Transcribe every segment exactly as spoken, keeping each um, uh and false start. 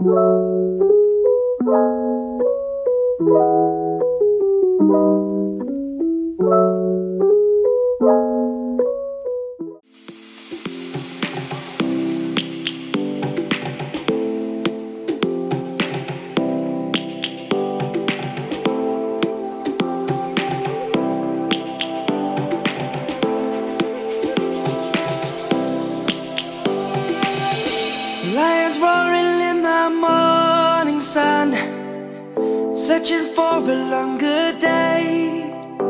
Lions roaring in the morning sun, searching for a longer day.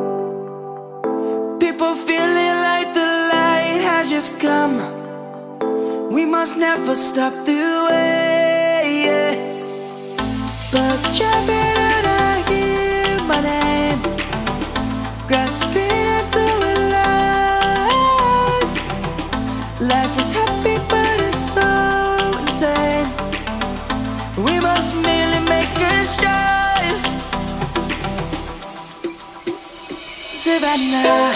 People feeling like the light has just come. We must never stop the way, yeah. Birds jumping and I hear my name, grasping into a life. Life is happy but it's so insane. We must merely make a start. Savannah,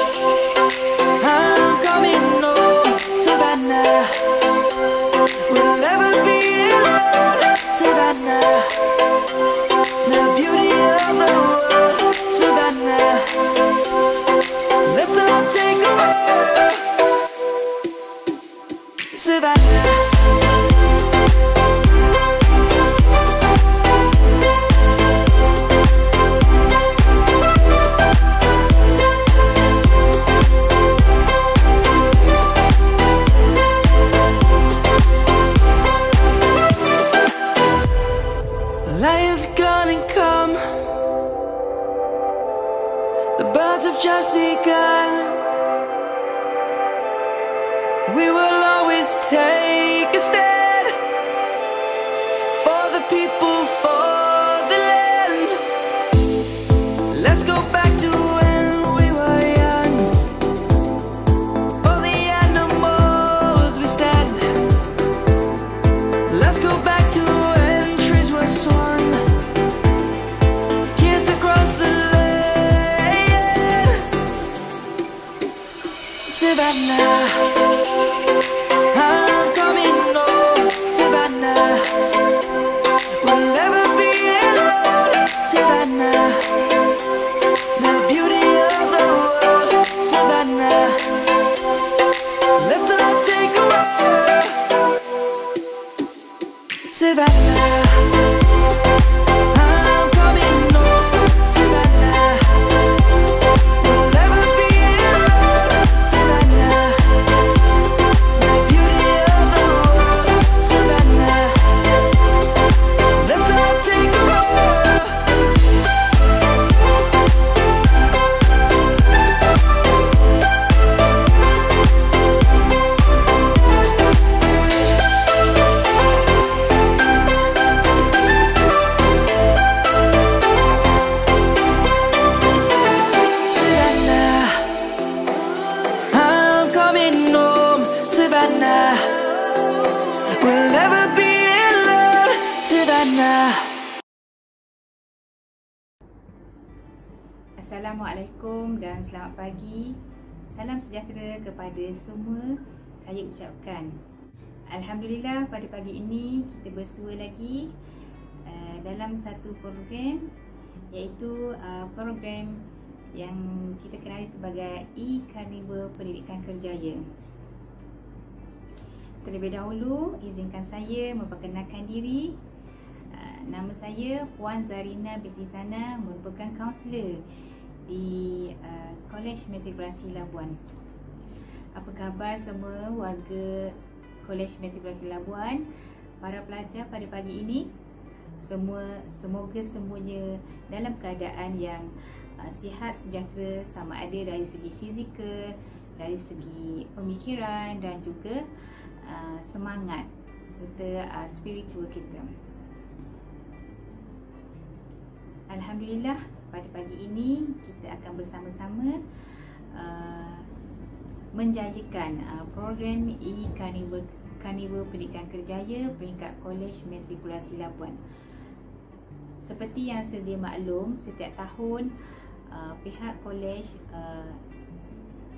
I'm coming home. Savannah, we'll never be alone. Savannah, the beauty of the world. Savannah, let's all take a walk. Savannah. Lion's gonna come. The birds have just begun. We will always take a stand for the people, for the land. Let's go back to when we were young. For the animals we stand. Let's go back to when trees were swung. Kids across the land. Savannah, I'm coming home. Savannah, we'll never be alone. Savannah, the beauty of the world. Savannah, let's all take a walk. Savannah, I'm coming home. Savannah, we'll never be alone. Savannah, the beauty of the world. Savannah, let's all take a walk. Savannah, I'm coming home. Savannah, we'll never be alone. Savannah. Assalamualaikum dan selamat pagi. Salam sejahtera kepada semua saya ucapkan. Alhamdulillah pada pagi ini kita bersua lagi uh, dalam satu program, iaitu uh, program yang kita kenali sebagai E-Carnival Pendidikan Kerjaya. Terlebih dahulu izinkan saya memperkenalkan diri. Uh, nama saya Puan Zarina binti Sana, merupakan kaunselor di uh, Kolej Matrikulasi Labuan. Apa khabar semua warga Kolej Matrikulasi Labuan, para pelajar pada pagi ini? Semua semoga semuanya dalam keadaan yang uh, sihat sejahtera, sama ada dari segi fizikal, dari segi pemikiran dan juga uh, semangat serta uh, spiritual kita. Alhamdulillah pada pagi ini kita akan bersama-sama uh, menjajikan uh, program E-Carnival Carnival Pendidikan Kerjaya peringkat Kolej Matrikulasi Labuan. Seperti yang sedia maklum, setiap tahun uh, pihak kolej uh,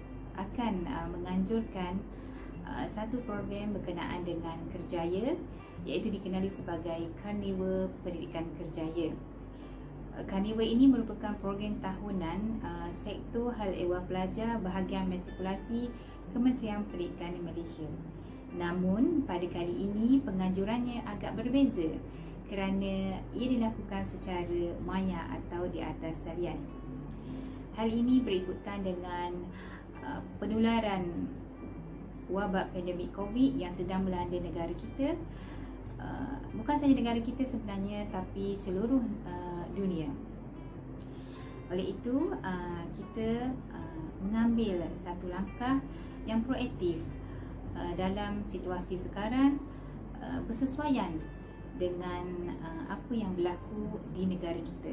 akan uh, menganjurkan uh, satu program berkenaan dengan kerjaya iaitu dikenali sebagai Karnival Pendidikan Kerjaya. Karnival ini merupakan program tahunan uh, Sektor Hal Ehwal Pelajar bahagian matrikulasi Kementerian Pendidikan di Malaysia. Namun pada kali ini penganjurannya agak berbeza kerana ia dilakukan secara maya atau di atas talian. Hal ini berikutan dengan uh, penularan wabak pandemik COVID yang sedang melanda negara kita. Uh, bukan sahaja negara kita sebenarnya, tapi seluruh uh, dunia. Oleh itu, uh, kita uh, mengambil satu langkah yang proaktif uh, dalam situasi sekarang, uh, bersesuaian dengan uh, apa yang berlaku di negara kita.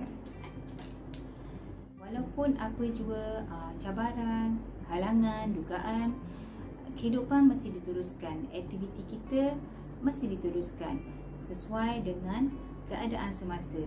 Walaupun apa jua uh, cabaran, halangan, dugaan, kehidupan mesti diteruskan, aktiviti kita mesti diteruskan sesuai dengan keadaan semasa.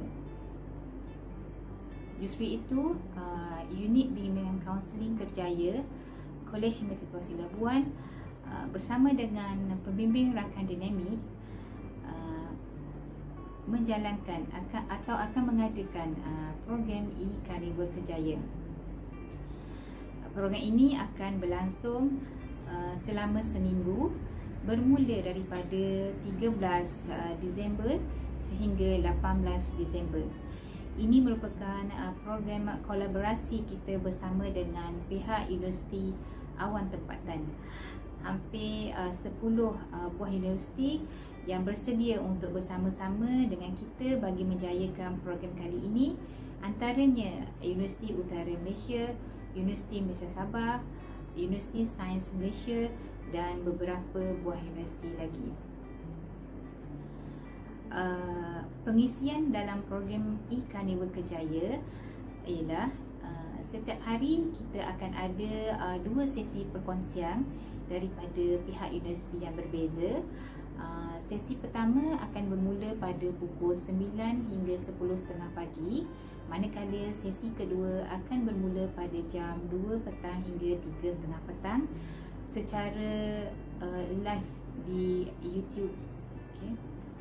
Justru itu, uh, unit bimbingan kaunseling kerjaya Kolej Matrikulasi Labuan uh, bersama dengan pembimbing rakan dinamik uh, menjalankan akan, atau akan mengadakan uh, program e-Karnival Kerjaya. Program ini akan berlangsung uh, selama seminggu, bermula daripada tiga belas Disember sehingga lapan belas Disember. Ini merupakan uh, program kolaborasi kita bersama dengan pihak Universiti Awan Tempatan. Hampir uh, sepuluh uh, buah universiti yang bersedia untuk bersama-sama dengan kita bagi menjayakan program kali ini, antaranya Universiti Utara Malaysia, Universiti Malaysia Sabah, Universiti Sains Malaysia dan beberapa buah universiti lagi. Uh, pengisian dalam program e-Karnival Kerjaya ialah uh, setiap hari kita akan ada uh, dua sesi perkongsian daripada pihak universiti yang berbeza. Uh, sesi pertama akan bermula pada pukul sembilan hingga sepuluh tiga puluh pagi, manakala sesi kedua akan bermula pada jam dua petang hingga tiga tiga puluh petang secara uh, live di YouTube. Okay.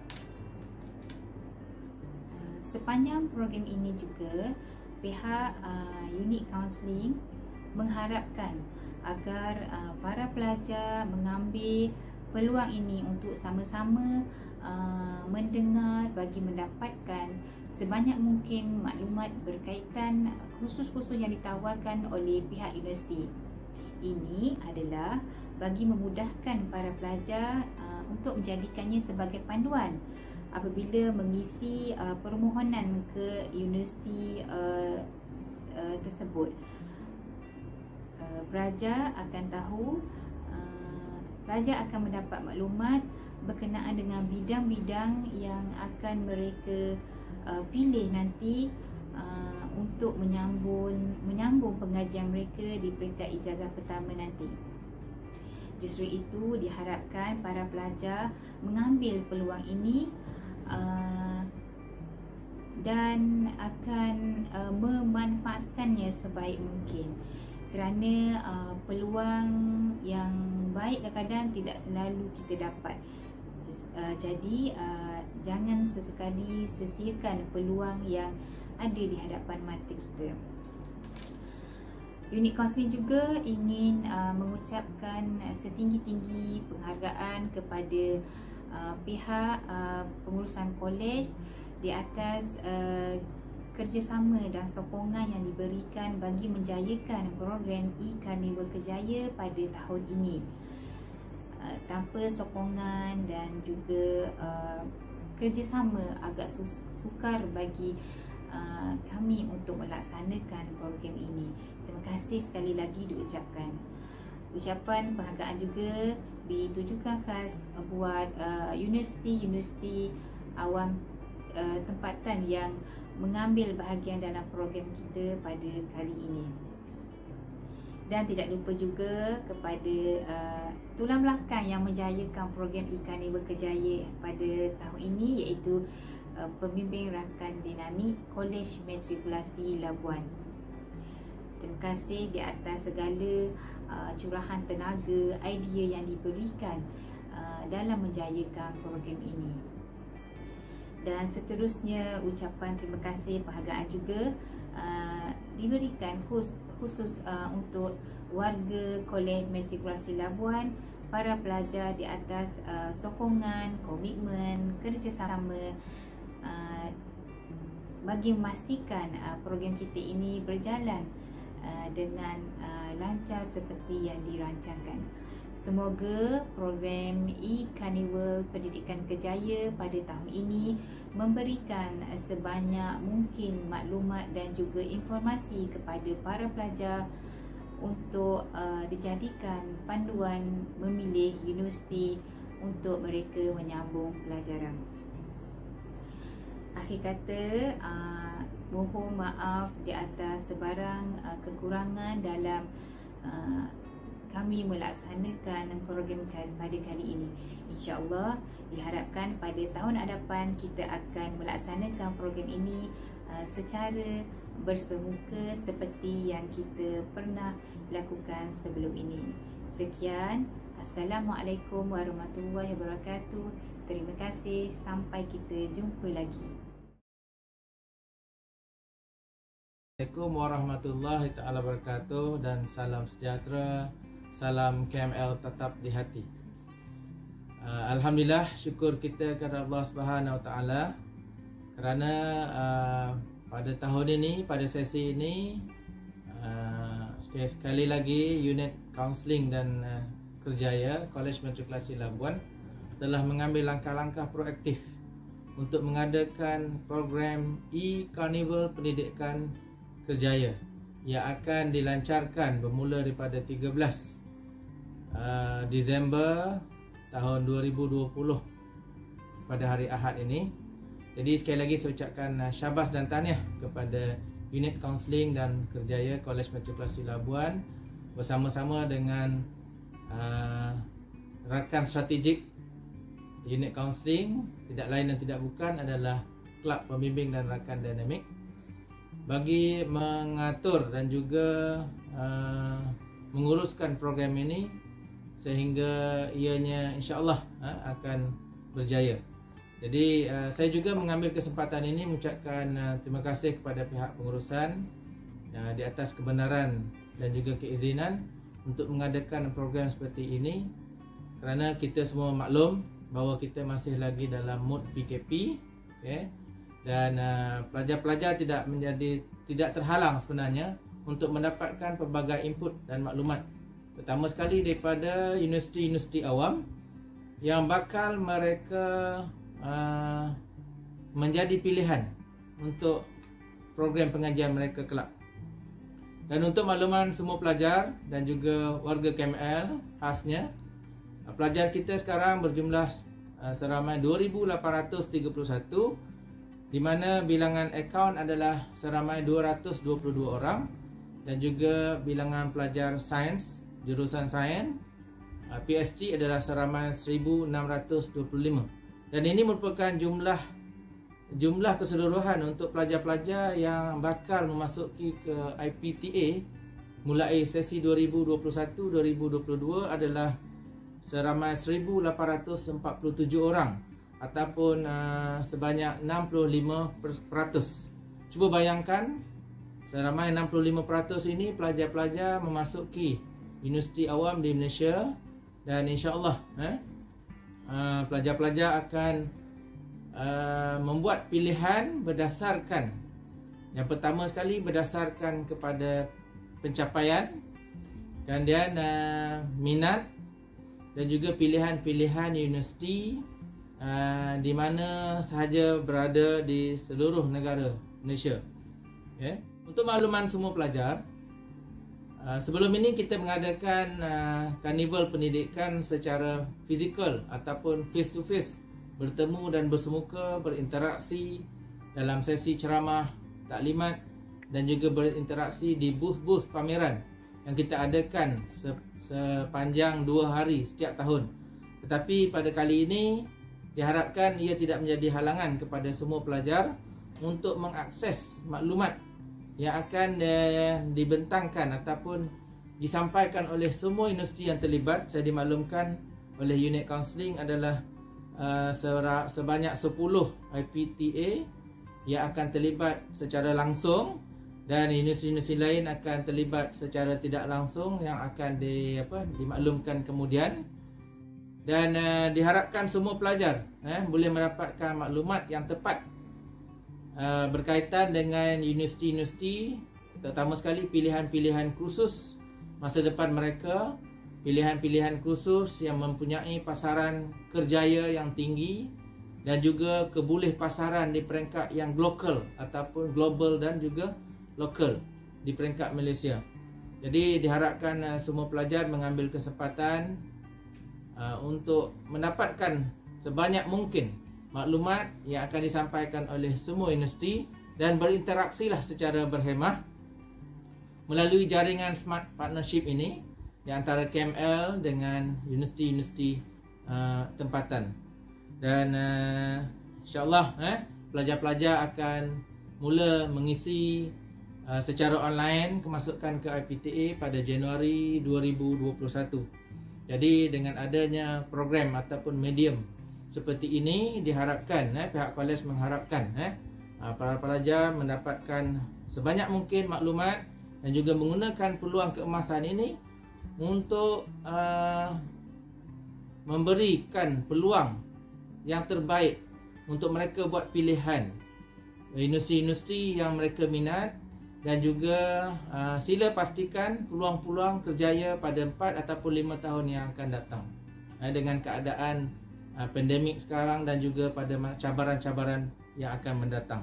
Uh, sepanjang program ini juga pihak uh, unit kaunseling mengharapkan agar uh, para pelajar mengambil peluang ini untuk sama-sama uh, mendengar bagi mendapatkan sebanyak mungkin maklumat berkaitan kursus-kursus yang ditawarkan oleh pihak universiti. Ini adalah bagi memudahkan para pelajar uh, untuk menjadikannya sebagai panduan apabila mengisi uh, permohonan ke universiti uh, uh, tersebut. Uh, pelajar akan tahu, uh, pelajar akan mendapat maklumat berkenaan dengan bidang-bidang yang akan mereka uh, pilih nanti uh, untuk menyambung menyambung pengajian mereka di peringkat ijazah pertama nanti. Justru itu diharapkan para pelajar mengambil peluang ini uh, dan akan uh, memanfaatkannya sebaik mungkin, kerana uh, peluang yang baik kadang-kadang tidak selalu kita dapat. Uh, jadi uh, jangan sesekali sia-siakan peluang yang ada di hadapan mata kita. Unit kaunseling juga ingin uh, mengucapkan uh, setinggi-tinggi penghargaan kepada uh, pihak uh, pengurusan kolej di atas uh, kerjasama dan sokongan yang diberikan bagi menjayakan program e-Karnival Kerjaya pada tahun ini. Uh, tanpa sokongan dan juga uh, kerjasama agak sukar bagi uh, kami untuk melaksanakan program ini. Terima kasih sekali lagi diucapkan. Ucapan penghargaan juga ditujukan khas buat uh, universiti-universiti awam uh, tempatan yang mengambil bahagian dalam program kita pada kali ini. Dan tidak lupa juga kepada uh, tulang belakang yang menjayakan program e-Karnival Kerjaya pada tahun ini, iaitu uh, pembimbing rakan dinamik Kolej Matrikulasi Labuan. Terima kasih di atas segala uh, curahan tenaga, idea yang diberikan uh, dalam menjayakan program ini. Dan seterusnya, ucapan terima kasih penghargaan juga uh, diberikan khusus, khusus uh, untuk warga Kolej Matrikulasi Labuan, para pelajar di atas uh, sokongan, komitmen, kerjasama uh, bagi memastikan uh, program kita ini berjalan uh, dengan uh, lancar seperti yang dirancangkan. Semoga program e-Carnival Pendidikan Kerjaya pada tahun ini memberikan sebanyak mungkin maklumat dan juga informasi kepada para pelajar untuk uh, dijadikan panduan memilih universiti untuk mereka menyambung pelajaran. Akhir kata, uh, mohon maaf di atas sebarang uh, kekurangan dalam uh, kami melaksanakan program pada kali ini. InsyaAllah diharapkan pada tahun hadapan kita akan melaksanakan program ini uh, secara bersemuka seperti yang kita pernah lakukan sebelum ini. Sekian, Assalamualaikum warahmatullahi wabarakatuh. Terima kasih, sampai kita jumpa lagi. Assalamualaikum warahmatullahi taala wabarakatuh dan salam sejahtera. Salam K M L tetap di hati. Uh, Alhamdulillah, syukur kita kepada Allah Subhanahu Wa Taala kerana uh, pada tahun ini, pada sesi ini uh, sekali, sekali lagi unit kaunseling dan uh, kerjaya Kolej Matrikulasi Labuan telah mengambil langkah-langkah proaktif untuk mengadakan program e-Carnival Pendidikan Kerjaya yang akan dilancarkan bermula daripada tiga belas Uh, Disember tahun dua ribu dua puluh pada hari Ahad ini. Jadi sekali lagi saya ucapkan uh, syabas dan tahniah kepada unit kaunseling dan kerjaya Kolej Matrikulasi Labuan bersama-sama dengan uh, rakan strategik unit kaunseling, tidak lain dan tidak bukan adalah Kelab Pembimbing dan Rakan Dinamik, bagi mengatur dan juga uh, menguruskan program ini sehingga ianya insya-Allah ha, akan berjaya. Jadi uh, saya juga mengambil kesempatan ini mengucapkan uh, terima kasih kepada pihak pengurusan uh, di atas kebenaran dan juga keizinan untuk mengadakan program seperti ini, kerana kita semua maklum bahawa kita masih lagi dalam mood P K P, okay? Dan uh, pelajar-pelajar tidak menjadi tidak terhalang sebenarnya untuk mendapatkan pelbagai input dan maklumat, terutama sekali daripada universiti-universiti awam yang bakal mereka uh, menjadi pilihan untuk program pengajian mereka kelak. Dan untuk makluman semua pelajar dan juga warga K M L khasnya, pelajar kita sekarang berjumlah uh, seramai dua ribu lapan ratus tiga puluh satu, di mana bilangan akaun adalah seramai dua ratus dua puluh dua orang, dan juga bilangan pelajar sains, jurusan sains P S T adalah seramai seribu enam ratus dua puluh lima. Dan ini merupakan jumlah jumlah keseluruhan untuk pelajar-pelajar yang bakal memasuki ke I P T A mulai sesi dua ribu dua puluh satu dua ribu dua puluh dua adalah seramai seribu lapan ratus empat puluh tujuh orang, ataupun uh, sebanyak enam puluh lima peratus. Cuba bayangkan, seramai enam puluh lima peratus ini pelajar-pelajar memasuki universiti awam di Malaysia, dan insya-Allah eh, uh, pelajar-pelajar akan uh, membuat pilihan berdasarkan, yang pertama sekali berdasarkan kepada pencapaian, kemudian uh, minat dan juga pilihan-pilihan universiti uh, di mana sahaja berada di seluruh negara Malaysia. Okay. Untuk makluman semua pelajar, Uh, sebelum ini kita mengadakan uh, karnival pendidikan secara fizikal ataupun face to face, bertemu dan bersemuka, berinteraksi dalam sesi ceramah, taklimat dan juga berinteraksi di booth-booth pameran yang kita adakan se sepanjang dua hari setiap tahun. Tetapi pada kali ini diharapkan ia tidak menjadi halangan kepada semua pelajar untuk mengakses maklumat yang akan uh, dibentangkan ataupun disampaikan oleh semua universiti yang terlibat. Saya dimaklumkan oleh unit kaunseling adalah uh, sebanyak sepuluh I P T A yang akan terlibat secara langsung, dan universiti-universiti lain akan terlibat secara tidak langsung yang akan di, apa, dimaklumkan kemudian. Dan uh, diharapkan semua pelajar eh, boleh mendapatkan maklumat yang tepat uh, berkaitan dengan universiti-universiti, terutama sekali pilihan-pilihan kursus masa depan mereka, pilihan-pilihan kursus yang mempunyai pasaran kerjaya yang tinggi dan juga keboleh pasaran di peringkat yang lokal ataupun global dan juga lokal di peringkat Malaysia. Jadi diharapkan uh, semua pelajar mengambil kesempatan Uh, untuk mendapatkan sebanyak mungkin maklumat yang akan disampaikan oleh semua universiti dan berinteraksilah secara berhemah melalui jaringan Smart Partnership ini di antara K M L dengan universiti-universiti uh, tempatan. Dan uh, insyaAllah eh, pelajar-pelajar akan mula mengisi uh, secara online kemasukan ke I P T A pada Januari dua ribu dua puluh satu. Jadi dengan adanya program ataupun medium seperti ini, diharapkan eh, pihak kolej mengharapkan eh, para pelajar mendapatkan sebanyak mungkin maklumat dan juga menggunakan peluang keemasan ini untuk uh, memberikan peluang yang terbaik untuk mereka buat pilihan universiti-universiti yang mereka minat. Dan juga uh, sila pastikan peluang-peluang kerjaya pada empat ataupun lima tahun yang akan datang uh, dengan keadaan uh, pandemik sekarang dan juga pada cabaran-cabaran yang akan mendatang.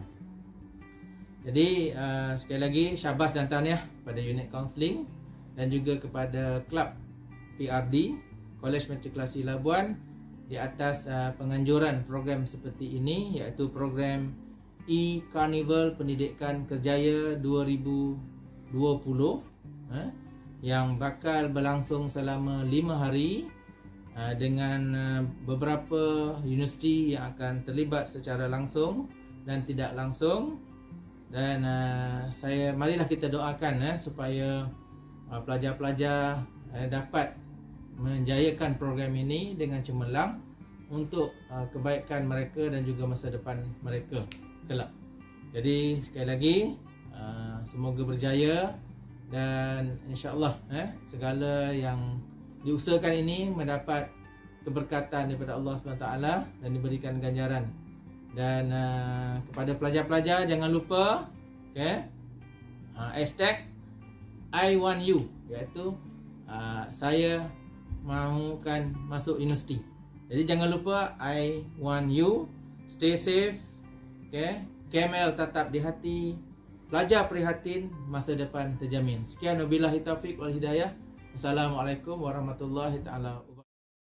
Jadi uh, sekali lagi syabas dan tahniah pada unit kaunseling dan juga kepada Kelab P R D Kolej Matrikulasi Labuan di atas uh, penganjuran program seperti ini, iaitu program E-Carnival Pendidikan Kerjaya dua ribu dua puluh eh, yang bakal berlangsung selama lima hari eh, dengan eh, beberapa universiti yang akan terlibat secara langsung dan tidak langsung. Dan eh, saya marilah kita doakan eh, supaya eh, pelajar-pelajar eh, dapat menjayakan program ini dengan cemerlang untuk eh, kebaikan mereka dan juga masa depan mereka kelak. Jadi sekali lagi uh, semoga berjaya dan insya-Allah eh, segala yang diusahakan ini mendapat keberkatan daripada Allah subhanahu wa taala dan diberikan ganjaran. Dan uh, kepada pelajar-pelajar jangan lupa okay, uh, hashtag I want you, iaitu uh, saya mahukan masuk universiti. Jadi jangan lupa I want you, stay safe. Okay. K M L tetap di hati, pelajar prihatin, masa depan terjamin. Sekian, wabillahi taufiq wal hidayah. Assalamualaikum warahmatullahi taala wabarakatuh.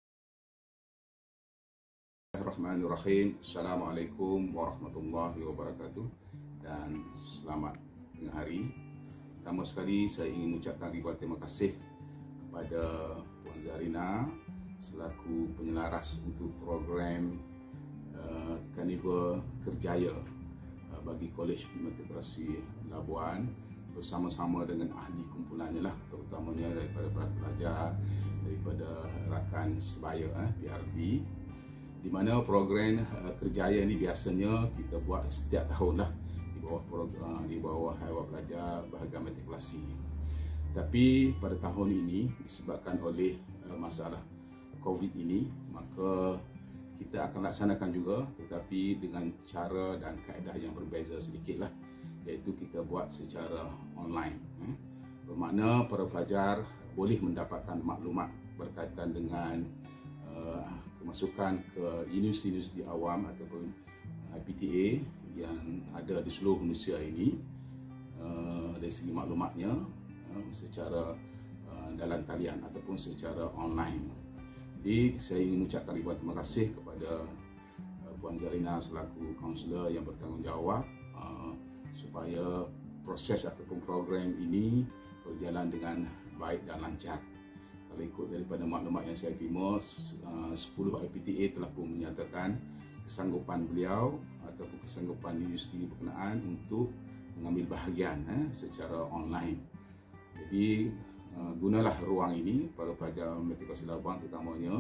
Bismillahirrahmanirrahim. Assalamualaikum warahmatullahi wabarakatuh dan selamat tengah hari. Pertama sekali saya ingin mengucapkan ribuan terima kasih kepada Puan Zarina selaku penyelaras untuk program Uh, Carnival Kerjaya uh, bagi Kolej Matrikulasi Labuan bersama-sama dengan ahli kumpulannya lah, terutamanya daripada para pelajar, daripada rakan sebaya eh, P R D, di mana program uh, kerjaya ni biasanya kita buat setiap tahun lah di bawah program, di bawah Haiwan Pelajar Bahagian Matrikulasi. Tapi pada tahun ini disebabkan oleh uh, masalah COVID ini, maka kita akan laksanakan juga, tetapi dengan cara dan kaedah yang berbeza sedikit lah, iaitu kita buat secara online. Bermakna para pelajar boleh mendapatkan maklumat berkaitan dengan uh, kemasukan ke universiti-universiti awam ataupun I P T A yang ada di seluruh Malaysia ini uh, dari segi maklumatnya uh, secara uh, dalam talian ataupun secara online. Jadi saya ingin mengucapkan ribuan terima kasih kepada uh, Puan Zarina selaku kaunselor yang bertanggungjawab uh, supaya proses ataupun program ini berjalan dengan baik dan lancar. Kalau ikut daripada maklumat yang saya terima, uh, sepuluh I P T A telah pun menyatakan kesanggupan beliau ataupun kesanggupan universiti berkenaan untuk mengambil bahagian eh, secara online. Jadi Uh, gunalah ruang ini para pelajar matrikulasi Labuan terutamanya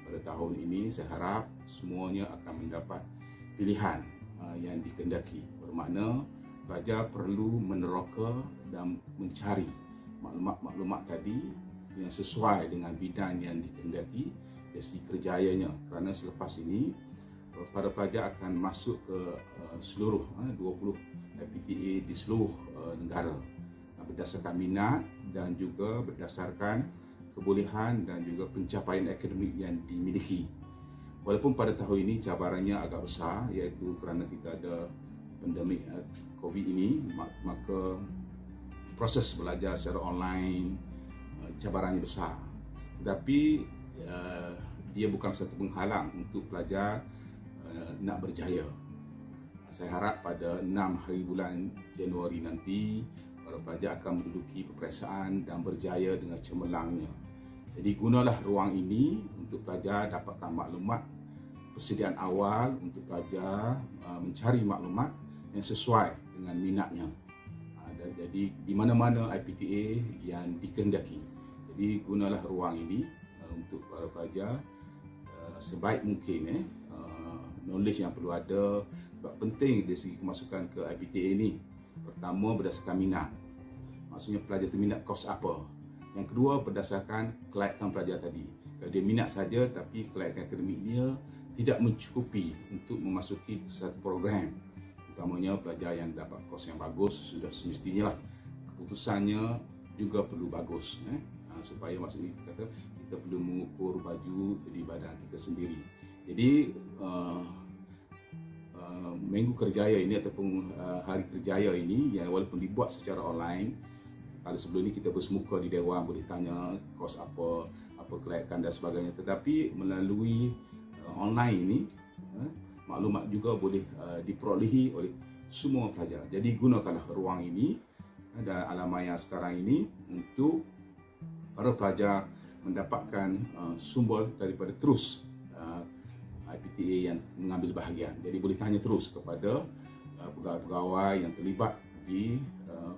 pada tahun ini saya harap semuanya akan mendapat pilihan uh, yang dikehendaki. Bermakna pelajar perlu meneroka dan mencari maklumat-maklumat tadi yang sesuai dengan bidang yang dikehendaki dari segi kerjayanya, kerana selepas ini para pelajar akan masuk ke uh, seluruh uh, dua puluh I P T A di seluruh uh, negara uh, berdasarkan minat dan juga berdasarkan kebolehan dan juga pencapaian akademik yang dimiliki. Walaupun pada tahun ini cabarannya agak besar, iaitu kerana kita ada pandemik uh, COVID ini, maka proses belajar secara online uh, cabarannya besar. Tetapi uh, dia bukan satu penghalang untuk pelajar nak berjaya. Saya harap pada enam hari bulan Januari nanti para pelajar akan menduduki peperiksaan dan berjaya dengan cemerlangnya. Jadi gunalah ruang ini untuk pelajar dapatkan maklumat persediaan awal untuk pelajar uh, mencari maklumat yang sesuai dengan minatnya. Uh, jadi di mana-mana I P T A yang dikehendaki. Jadi gunalah ruang ini uh, untuk para pelajar uh, sebaik mungkin eh knowledge yang perlu ada, sebab penting dari segi kemasukan ke I P T A ini. Pertama, berdasarkan minat, maksudnya pelajar itu minat kos apa. Yang kedua, berdasarkan kelayakan pelajar tadi. Kalau dia minat saja tapi kelayakan akademik dia tidak mencukupi untuk memasuki satu program, utamanya pelajar yang dapat kos yang bagus, sudah semestinya lah keputusannya juga perlu bagus eh? ha, supaya maksudnya kita kata kita perlu mengukur baju di badan kita sendiri. Jadi uh, uh, minggu kerjaya ini ataupun uh, hari kerjaya ini yang walaupun dibuat secara online, kalau sebelum ini kita bersemuka di dewan boleh tanya kos apa, apa kelayakan dan sebagainya, tetapi melalui uh, online ini uh, maklumat juga boleh uh, diperolehi oleh semua pelajar. Jadi gunakanlah ruang ini uh, dan alamat yang sekarang ini untuk para pelajar mendapatkan uh, sumber daripada terus uh, I P T A yang mengambil bahagian. Jadi boleh tanya terus kepada uh, pegawai-pegawai yang terlibat di uh,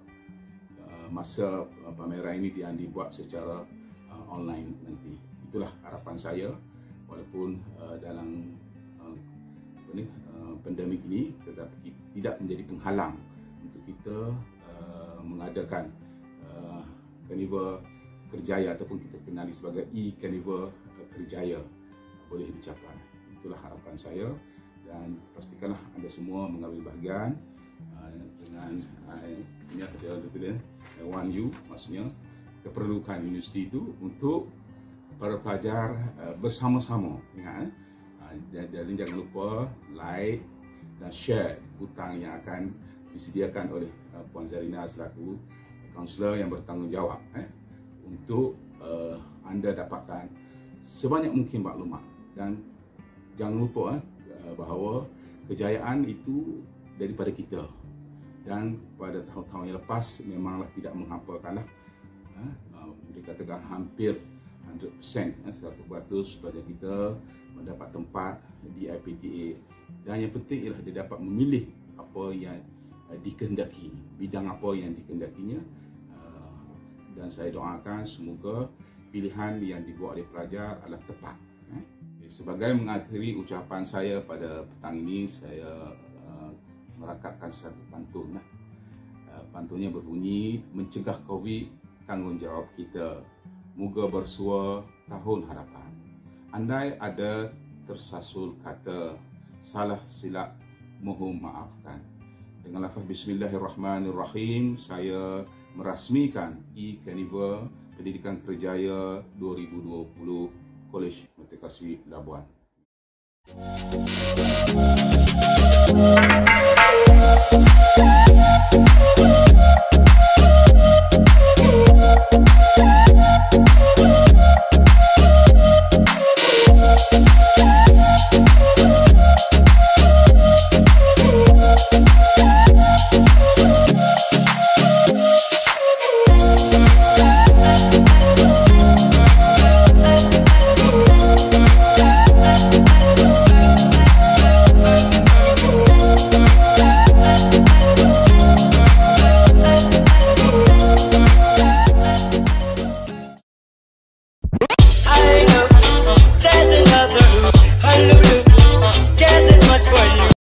uh, masa uh, pameran ini yang dibuat secara uh, online nanti. Itulah harapan saya, walaupun uh, dalam uh, apa ni, uh, pandemik ini tetapi tidak menjadi penghalang untuk kita uh, mengadakan uh, Carnival Kerjaya ataupun kita kenali sebagai e-Carnival Kerjaya boleh dicapai. Itulah harapan saya, dan pastikanlah anda semua mengambil bahagian uh, dengan uh, ini ada betul I want you, maksudnya kita perlukan universiti itu untuk para pelajar uh, bersama-sama. Ingat, uh, dan jangan lupa like dan share hutang yang akan disediakan oleh uh, Puan Zarina selaku kaunselor yang bertanggungjawab eh, untuk uh, anda dapatkan sebanyak mungkin maklumat. Dan jangan lupa eh, bahawa kejayaan itu daripada kita, dan pada tahun-tahun yang lepas memanglah tidak menghampakanlah eh, dikatakan hampir seratus peratus eh, seratus peratus pelajar kita mendapat tempat di I P T A, dan yang penting ialah dia dapat memilih apa yang eh, dikehendaki, bidang apa yang dikehendakinya, eh, dan saya doakan semoga pilihan yang dibuat oleh pelajar adalah tepat. Eh. Sebagai mengakhiri ucapan saya pada petang ini, saya uh, merakatkan satu pantun. Uh, pantunnya berbunyi, mencegah COVID, tanggungjawab kita. Moga bersua tahun harapan. Andai ada tersasul kata, salah silap mohon maafkan. Dengan lafaz Bismillahirrahmanirrahim, saya merasmikan e-Carnival Pendidikan Kerjaya dua ribu dua puluh Kolej Meteorologi Labuan.